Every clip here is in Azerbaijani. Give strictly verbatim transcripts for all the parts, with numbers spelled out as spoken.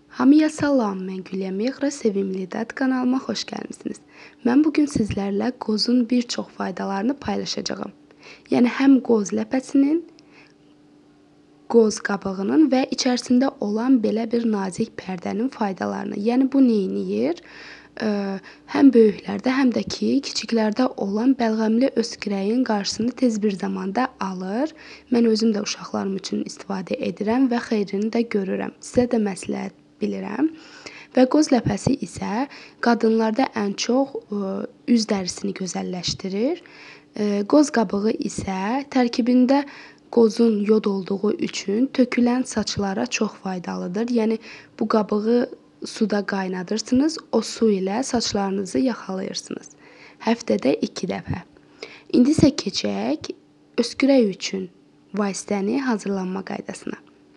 Hamıya salam, mən Gülya Mexra, Sevimli Dad kanalıma xoş gəlmisiniz. Mən bugün sizlərlə qozun bir çox faydalarını paylaşacağam. Yəni həm qoz ləpəsinin, qoz qabığının və içərisində olan belə bir nazik pərdənin faydalarını. Yəni bu neyniyir? Həm böyüklərdə, həm də ki, kiçiklərdə olan bəlğəmli öskürəyin qarşısını tez bir zamanda alır. Mən özüm də uşaqlarım üçün istifadə edirəm və xeyrini də görürəm. Sizə də məsləhət bilirəm. Və qoz ləpəsi isə qadınlarda ən çox üz dərisini gözəlləşdirir. Qoz qabığı isə tərkibində qozun yod olduğu üçün tökülən saçlara çox faydalıdır. Yəni bu qabığı suda qaynadırsınız, o su ilə saçlarınızı yaxalayırsınız. Həftədə iki dəfə. İndi isə keçək öskürək üçün vasitəni hazırlanma qaydasına.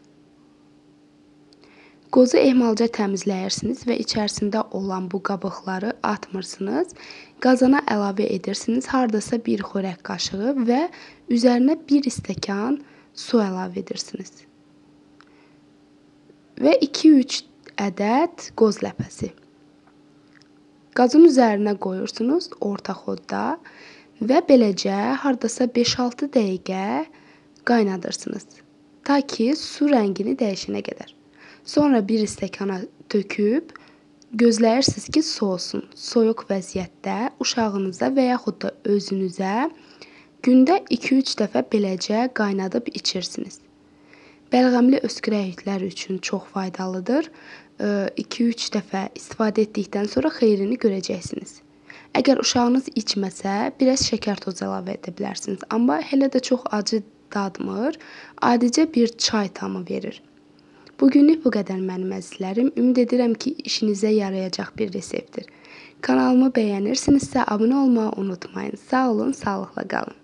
Qozu ehmalca təmizləyirsiniz və içərisində olan bu qabıqları atmırsınız. Qazana əlavə edirsiniz, hardasa bir xörək qaşığı və üzərinə bir stəkan su əlavə edirsiniz. Və iki üç ədəd qoz ləpəsi. Qazın üzərinə qoyursunuz orta xodda və beləcə hardasa beş altı dəqiqə qaynadırsınız. Ta ki su rəngini dəyişənə qədər. Sonra bir stəkana töküb gözləyirsiniz ki, soğusun. Soyuq vəziyyətdə uşağınıza və yaxud da özünüzə gündə iki üç dəfə beləcə qaynadıb içirsiniz. Bəlğəmli öskürəklər üçün çox faydalıdır. iki üç dəfə istifadə etdikdən sonra xeyrini görəcəksiniz. Əgər uşağınız içməsə, biraz şəkər tozu əlavə edə bilərsiniz. Amma hələ də çox acı dadmır. Adicə bir çay tamı verir. Bugünlük bu qədər mənim əzizlərim. Ümid edirəm ki, işinizə yarayacaq bir reseptdir. Kanalımı bəyənirsinizsə abunə olmağı unutmayın. Sağ olun, sağlıqla qalın.